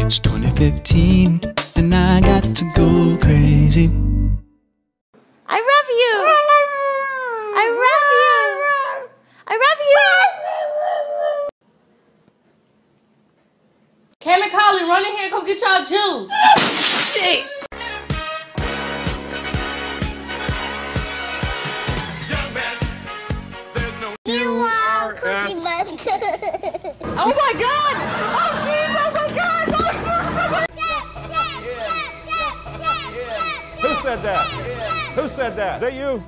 It's 2015 and I got to go crazy. I love you. I love you. I love you. Cam and Colin, run in here and come get y'all juice. Shit. You are Cookie Monster. Oh my God! Oh jeez! Oh my God! Oh jeez! Who said that? Who said that? Is that you?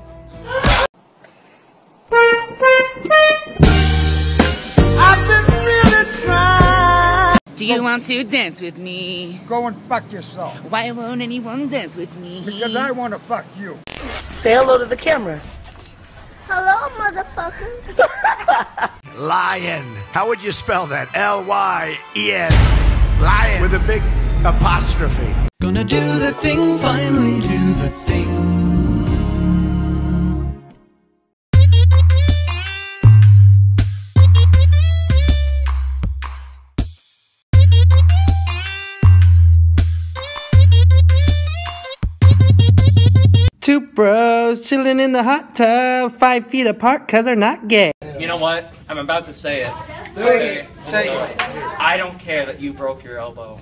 I've been really trying. Do you want to dance with me? Go and fuck yourself. Why won't anyone dance with me? Because I want to fuck you. Say hello to the camera. Hello, motherfucker. Lion. How would you spell that? L-Y-E-N. Lion. With a big apostrophe. Gonna do the thing, finally do the thing. Two bros chilling in the hot tub, 5 feet apart cause they're not gay. You know what? I'm about to say it. Say it. I don't care that you broke your elbow.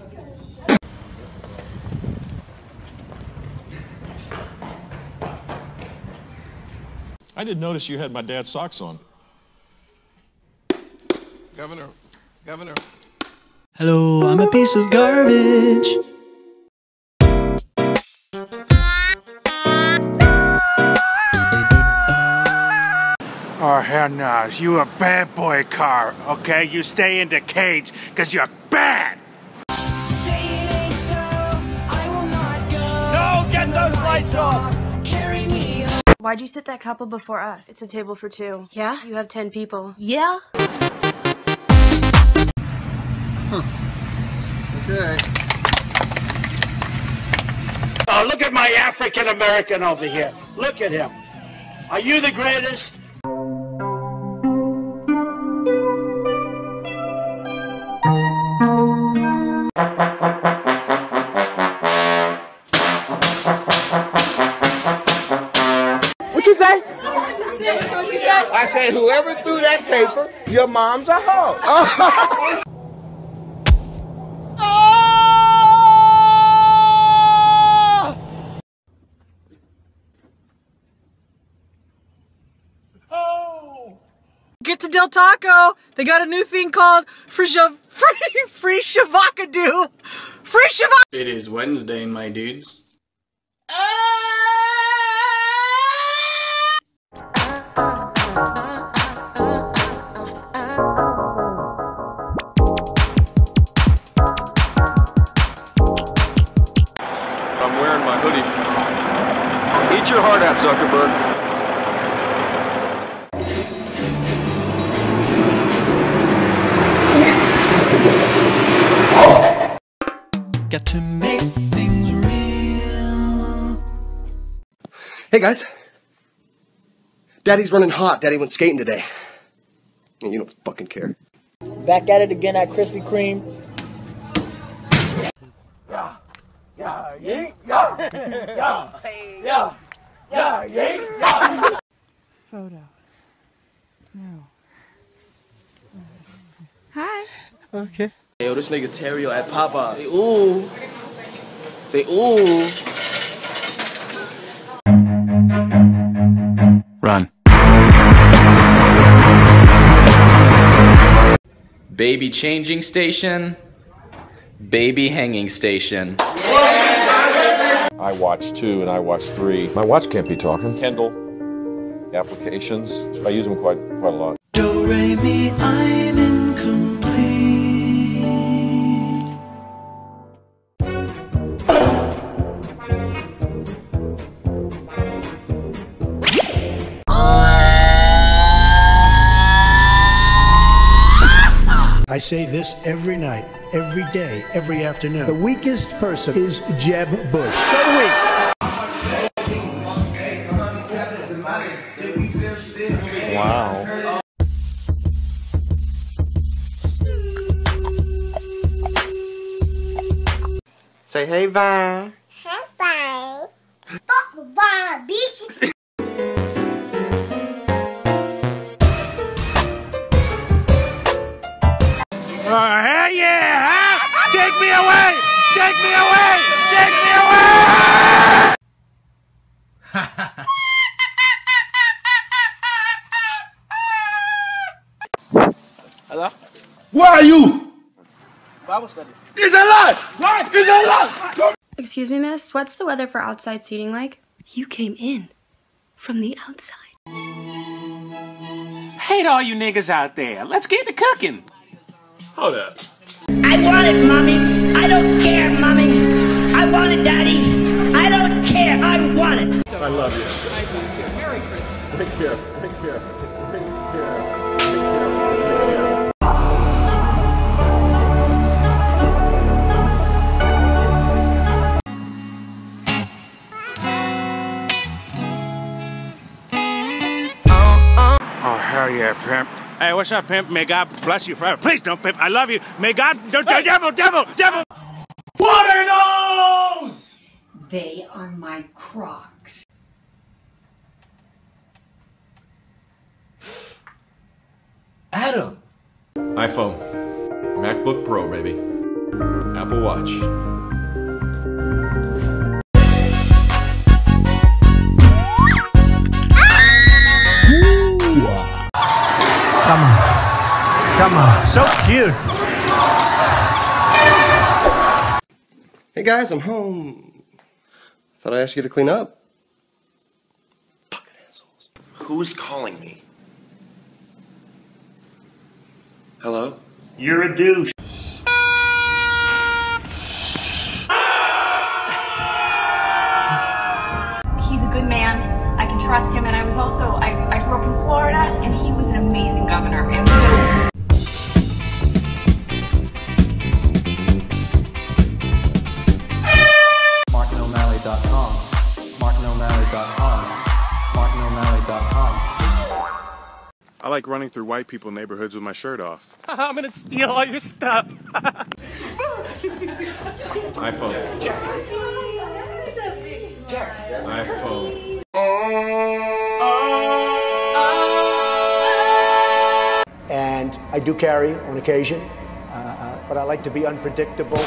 I didn't notice you had my dad's socks on. Governor. Hello, I'm a piece of garbage. Oh, hell no. You a bad boy, car, okay? You stay in the cage because you're bad. Say it ain't so, I will not go. No, get those lights off. Carry me on. Why'd you sit that couple before us? It's a table for 2. Yeah? You have 10 people. Yeah? Okay. Oh, look at my African American over here. Look at him. Are you the greatest? What you say? I say whoever threw that paper, your mom's a hoe. Get to Del Taco, they got a new thing called free shavacadoo. Free shavacadoo. It is Wednesday, my dudes. I'm wearing my hoodie. Eat your heart out, Zuckerberg. Got to make things real. Hey guys, Daddy's running hot. Daddy went skating today. And you don't fucking care. Back at it again at Krispy Kreme. Photo. No. Hi. Okay. Yo, this nigga Terrio at Popeyes. Say ooh. Say ooh. Run. Baby changing station. Baby hanging station. I watch 2 and I watch 3. My watch can't be talking. Kindle applications. I use them quite a lot. Do, re, mi, I'm incomplete. I say this every night, every day, every afternoon. The weakest person is Jeb Bush. So weak. Wow. Say hey, Vine. Hey, Vine. Fuck Vine, bitch. Hell yeah, huh? Take me away! Take me away! Take me away! Hello? Where are you? Bible study. It's a lie! What? It's a lie! Excuse me, miss. What's the weather for outside seating like? You came in from the outside. Hate all you niggas out there. Let's get to cooking. Hold up. I want it, Mommy. I don't care, Mommy. I want it, Daddy. I don't care. I want it. I love you. Merry Christmas. Take care. Take care. Take care. Oh, hell yeah, pimp. Hey, what's up, pimp? May God bless you forever. Please don't, pimp. I love you. May God... Devil! What are those? They are my Crocs. Adam. iPhone. MacBook Pro, baby. Apple Watch. Come on. Come on. So cute. Hey guys, I'm home. Thought I asked you to clean up. Fucking assholes. Who's calling me? Hello? You're a douche. He's a good man. I can trust him, and I grew up in Florida, and he was an amazing governor. And MartinO'Malley.com. MartinO'Malley.com. MartinO'Malley.com. I like running through white people neighborhoods with my shirt off. I'm gonna steal all your stuff. iPhone. iPhone. And I do carry on occasion, but I like to be unpredictable.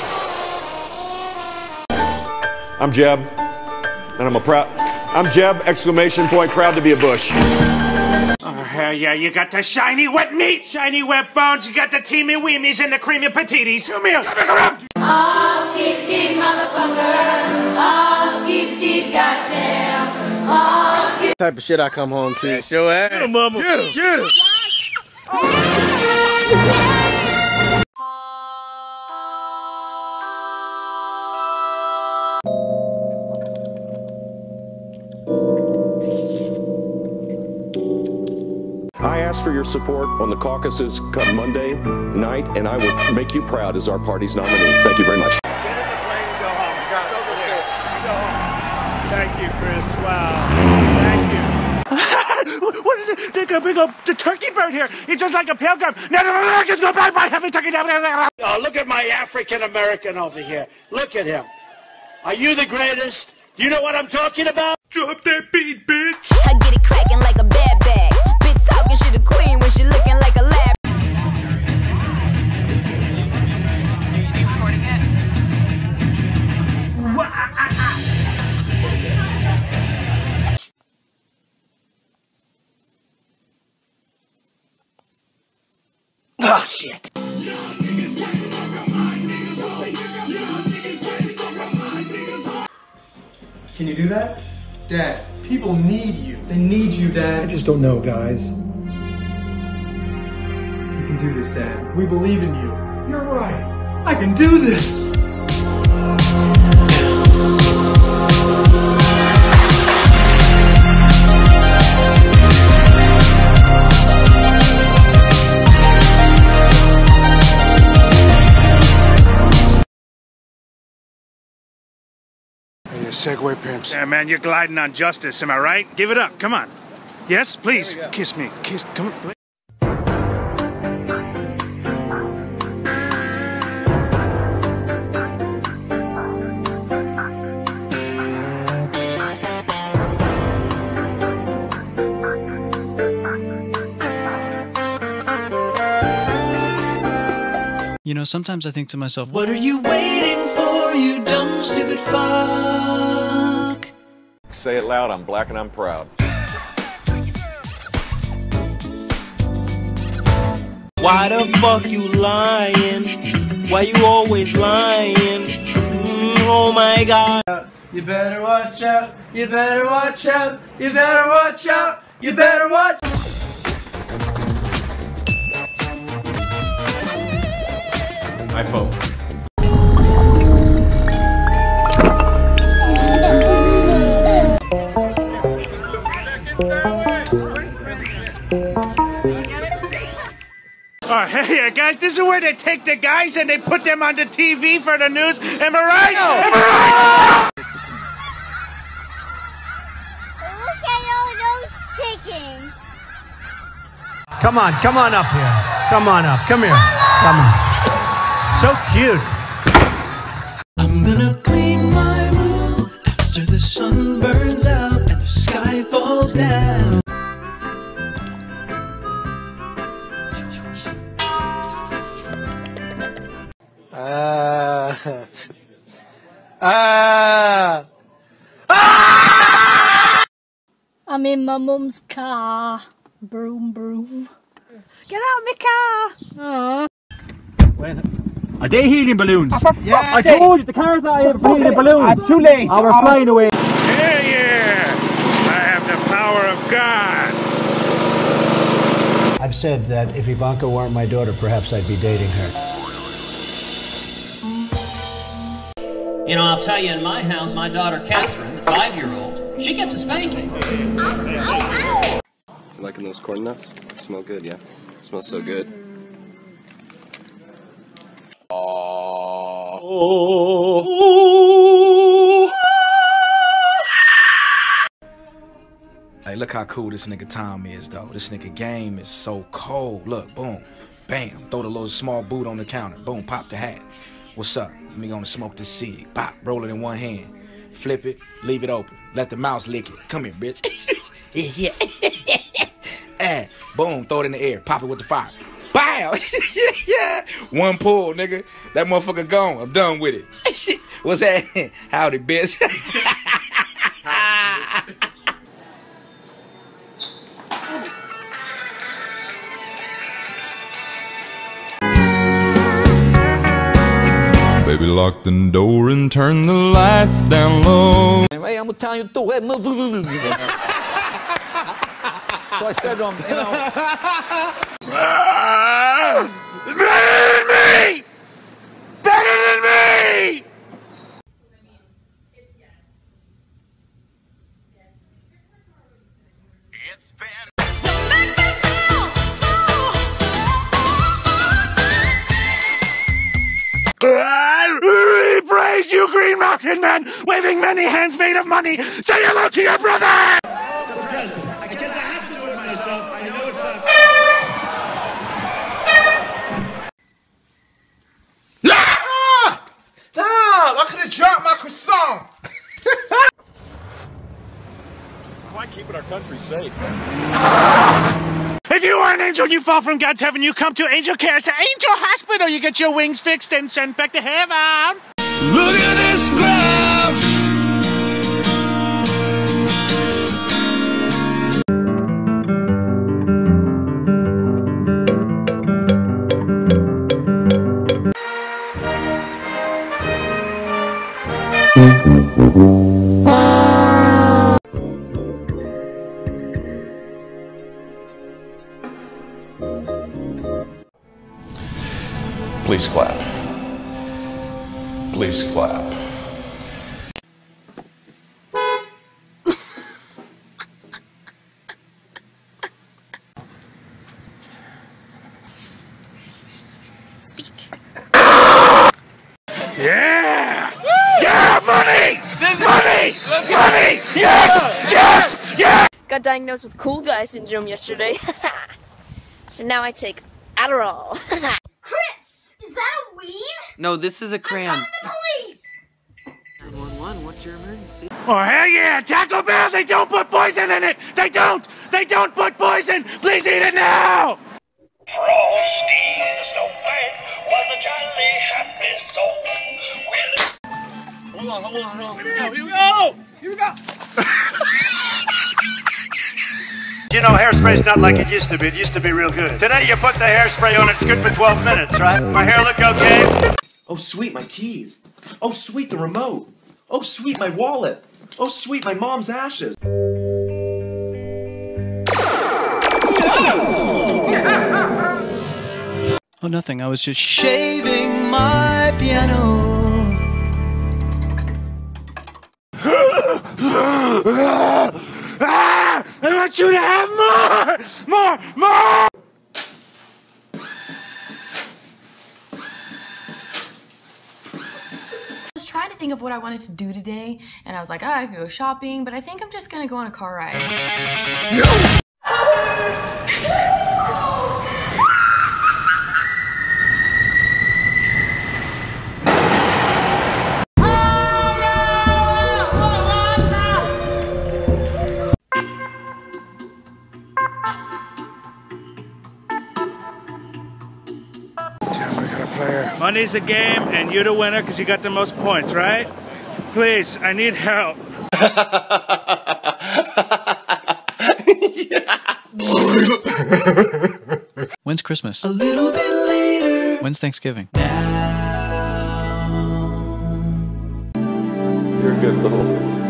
I'm Jeb, and I'm Jeb, exclamation point, proud to be a Bush. Oh, hell yeah, you got the shiny wet meat, shiny wet bones, you got the teamy weemies and the creamy pataties. Come here, come around. Oh, skip, motherfucker. Oh, skip, goddamn. Oh, skip. Type of shit I come home to. That's your ass. Get him, mama. Get him. Get him. I ask for your support on the caucuses come Monday night, and I will make you proud as our party's nominee. Thank you very much. Get in the plane and go home. It's over there. You go home. Thank you, Chris. Wow. Thank you. What is it? They're gonna bring up the turkey bird here. It's just like a pilgrim. Native Americans go back by having turkey. Oh, look at my African American over here. Look at him. Are you the greatest? Do you know what I'm talking about? Drop that beat, bitch. I get it cracking like a bad bag. Bitch talking shit a queen when she looking like a lab. Oh, shit. Can you do that? Dad, people need you. They need you, Dad. I just don't know, guys. You can do this, Dad. We believe in you. You're right. I can do this. Segway pimps. Yeah, man, you're gliding on justice, am I right? Give it up, come on. Yes, please, kiss me. Kiss, come on, please. You know, sometimes I think to myself, what are you waiting for, you dumb, stupid fuck? Say it loud, I'm black and I'm proud. Why the fuck you lying? Why you always lying? Oh my god. You better watch out, you better watch out, you better watch out, you better watch out. iPhone. Oh, hey, guys, this is where they take the guys and they put them on the TV for the news. Am I right? Am I right? Look at all those chickens. Come on up here. Come on up. Come here. Come on. So cute. I'm gonna clean my room after the sun burns out and the sky falls down. I'm in my mum's car. Broom, broom. Get out of my car. Are they helium balloons? Yeah, I told you, the car's not here for helium balloons. It's too late. Oh, we're flying away. Yeah. I have the power of God. I've said that if Ivanka weren't my daughter, perhaps I'd be dating her. You know, I'll tell you, in my house, my daughter Catherine, the 5-year-old, she gets a spanking. Liking those corn nuts? Smell good, yeah. Smells so good. Hey, look how cool this nigga Tom is, though. This nigga game is so cold. Look, boom, bam. Throw the little small boot on the counter. Boom, pop the hat. What's up? Me gonna smoke this cig. Pop, roll it in one hand. Flip it, leave it open. Let the mouse lick it. Come here, bitch. Yeah. Boom, throw it in the air. Pop it with the fire. Bow! Yeah. One pull, nigga. That motherfucker gone. I'm done with it. What's that? Howdy, bitch. Baby, lock the door and turn the lights down low. Hey, I'm gonna tell you too. So I said to him, you know. Better than me! Better than me! It's been. We praise you, Green Mountain Man, waving many hands made of money. Say hello to your brother! Mr. President, I guess I have to do it myself. I know it's not. Ah! Stop! I could have dropped my croissant. Why keeping our country safe? If you are an angel, you fall from God's heaven, you come to Angel Care. It's an Angel Hospital. You get your wings fixed and sent back to heaven. Look at this graph. Please clap. Please clap. Yeah! Yeah, money! Money! Money! Yes! Yes! Yes! Got diagnosed with cool guy syndrome yesterday. So now I take Adderall. Chris, is that a weed? No, this is a crayon. I'm calling the police! 911, what's your emergency? Oh, hell yeah! Taco Bell, they don't put poison in it! They don't! They don't put poison! Please eat it now! Frosty the Snowman was a child Here we go! Here we go! You know, hairspray's not like it used to be. It used to be real good. Today you put the hairspray on, it's good for 12 minutes, right? My hair look okay? Oh, sweet, my keys. Oh, sweet, the remote. Oh, sweet, my wallet. Oh, sweet, my mom's ashes. Oh, nothing. I was just shaving my piano. I want you to have more! More! I was trying to think of what I wanted to do today, and I was like, oh, I could go shopping, but I think I'm just gonna go on a car ride. Money's a game, and you're the winner because you got the most points, right? Please, I need help. When's Christmas? A little bit later. When's Thanksgiving? You're a good little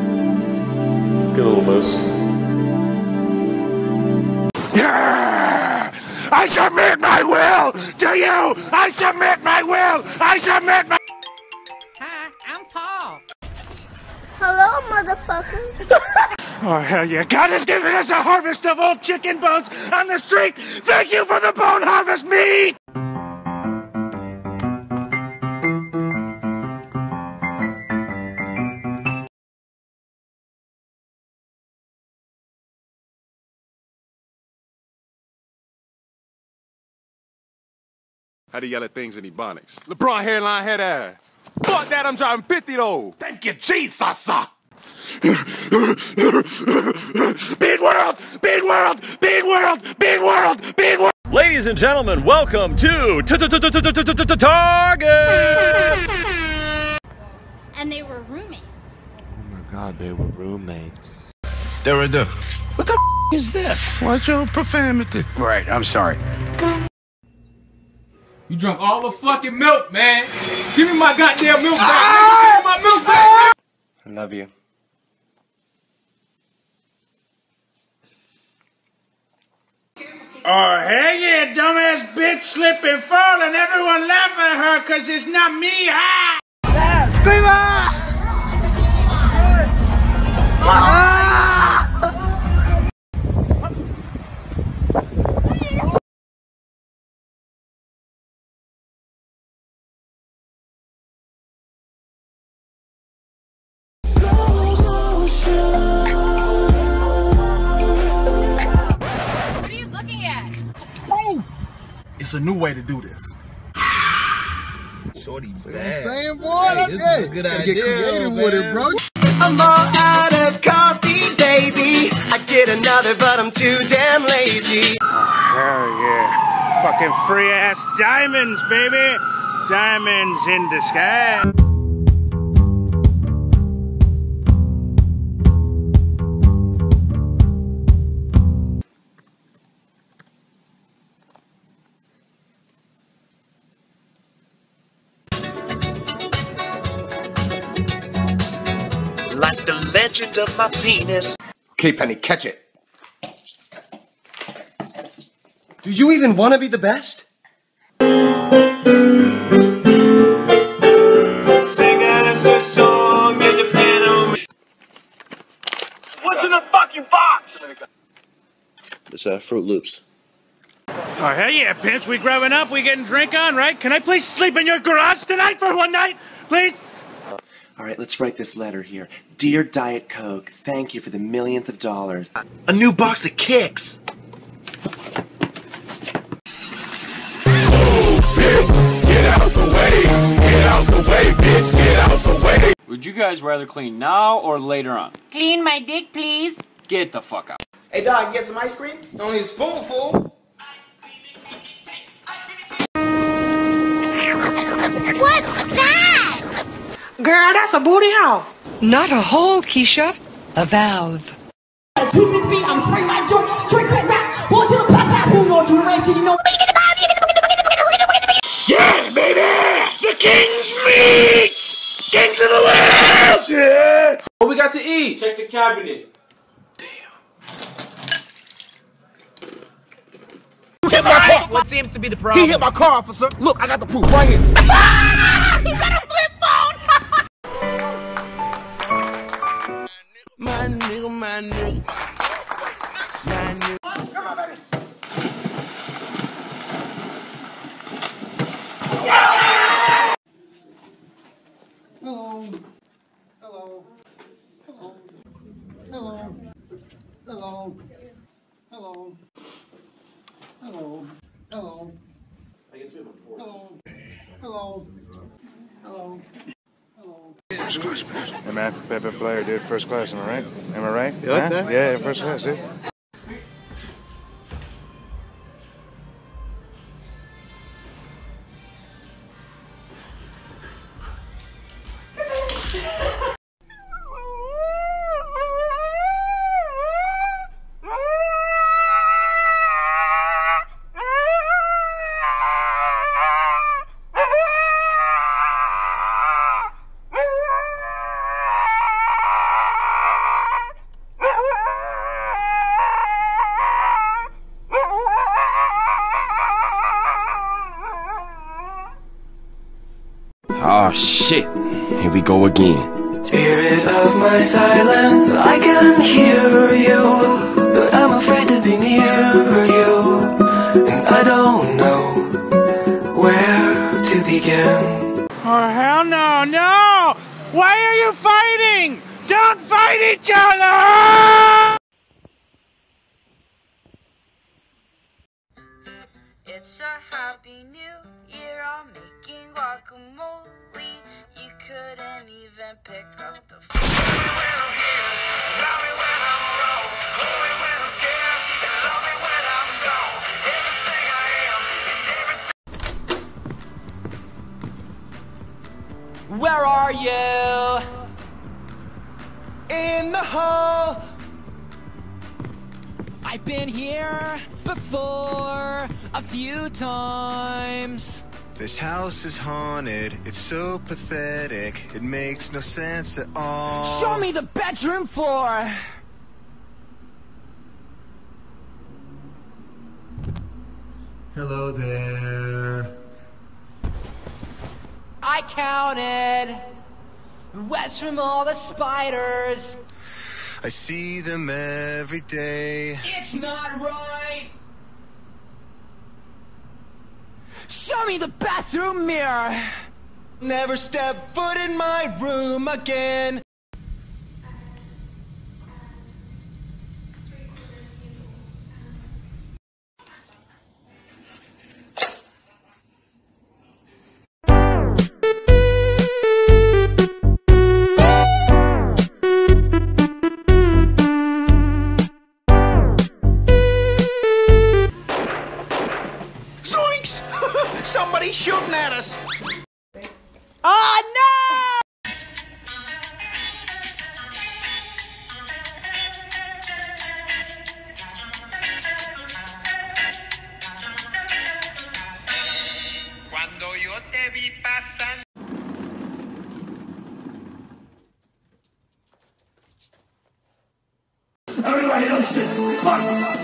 moose. Yeah! I submit my will to you! I submit my will! I submit my... Hi, I'm Paul. Hello, motherfucker. Oh, hell yeah. God has given us a harvest of old chicken bones on the street. Thank you for the bone harvest meat! How to yell at things in Ebonics. LeBron hairline head ass. Fuck that, I'm driving 50 though. Thank you, Jesus. Big world! Big world! Big world! Big world! Big world! Ladies and gentlemen, welcome to Target! And they were roommates. Oh my God, they were roommates. There right there. What the is this? Watch your profanity. Right, I'm sorry. You drunk all the fucking milk, man. Give me my goddamn milk back. Give me my milk back. I love you. Oh, hey yeah, dumbass bitch slip and fall and everyone laugh at her cause it's not me, ha! Screamer! It's a new way to do this. Shorty, see what I'm saying, boy? Hey, this is a good idea, get creative with it, bro. I'm all out of coffee, baby. I get another, but I'm too damn lazy. Oh, hell yeah. Fucking free ass diamonds, baby. Diamonds in the sky. Like the legend of my penis. Okay, Penny, catch it. Do you even want to be the best? Sing us a song at the piano. What's in the fucking box? It's Fruit Loops. Oh, hell yeah, pimps. We growing up, we getting drink on, right? Can I please sleep in your garage tonight for one night? Please? All right, let's write this letter here. Dear Diet Coke, thank you for the millions of dollars. A new box of kicks. Get out the way. Get out the way, bitch. Get out the way. Would you guys rather clean now or later on? Clean my dick, please. Get the fuck out. Hey, dog, you get some ice cream? It's only a spoonful. What's that? Girl, that's a booty hole. Not a hole, Keisha. A valve. To this beat, I'm spraying my joint. Straight quick back. One to the pop, who know you ran to you know. Yeah, baby! The King's meat! Kings of the world! Yeah! What we got to eat? Check the cabinet. Hit my car. What seems to be the problem? He hit my car, officer. Look, I got the proof right here. He got a flip phone. My nigga, my nigga. My nigga. Come on, baby. Hello. Hello. Hello. Hello. Hello. Hello. Hello. Hello. I guess we have a port. Hello. Hello. Hello. Hello. First class, man. Hey, man, Pepe Player did first class, am I right? Am I right? Yeah, what's that? Yeah, first class, dude. Oh shit, here we go again. Spirit of my silence, I can hear you, but I'm afraid to be near you, and I don't know where to begin. Oh, hell no, no! Why are you fighting? Don't fight each other! It's a happy new year, I'm making guacamole. You couldn't even pick up the phone. Love me when I'm here, love me when I'm wrong. Hold me when I'm scared, and love me when I'm gone. Everything I am, and everything. Where are you? In the hall. I've been here before a few times. This house is haunted, it's so pathetic, it makes no sense at all. Show me the bedroom floor. Hello there. I counted west from all the spiders. I see them every day. It's not right. Show me the bathroom mirror. Never step foot in my room again. Somebody's shooting at us! Oh no! Cuando yo te vi pasar. Everybody don't shit. Fuck!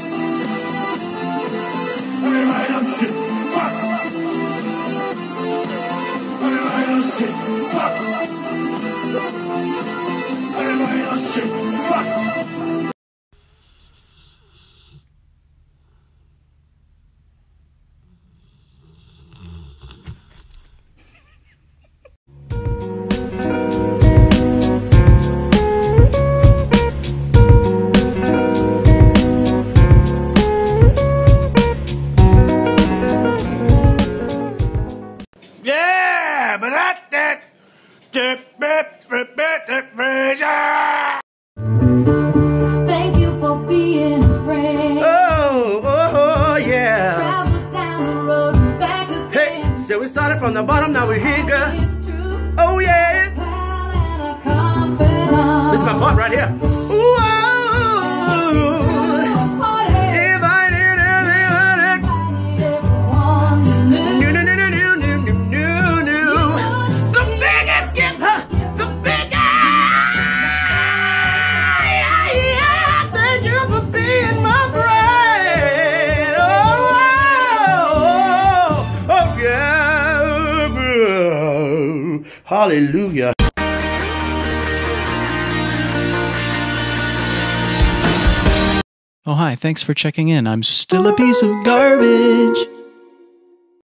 Everybody don't shit. Fuck! Everybody don't shit. Fuck! Everybody don't shit. Fuck! Yeah, but that. Thank you for being a friend. Oh, yeah. Travel down the road and back again. Hey, so we started from the bottom, now we're here, girl. Oh, yeah. my part right here. Ooh, if I did everything, the biggest gift, the biggest. Thank you for being my friend. Oh yeah. Hallelujah. Oh, hi, thanks for checking in. I'm still a piece of garbage.